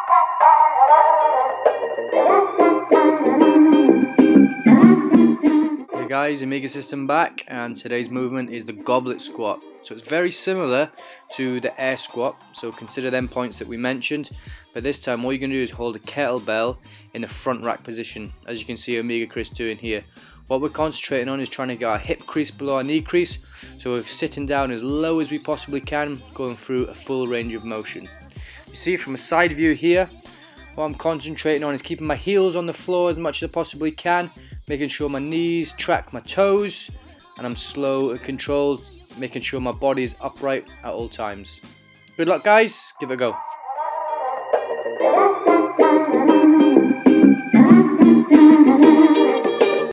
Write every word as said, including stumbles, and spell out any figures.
Hey guys, Omega System back, and today's movement is the goblet squat. So it's very similar to the air squat, so consider them points that we mentioned, but this time all you're going to do is hold a kettlebell in the front rack position, as you can see Omega Chris doing here. What we're concentrating on is trying to get our hip crease below our knee crease, so we're sitting down as low as we possibly can, going through a full range of motion. You see from a side view here, what I'm concentrating on is keeping my heels on the floor as much as I possibly can, making sure my knees track my toes, and I'm slow and controlled, making sure my body is upright at all times. Good luck guys, give it a go.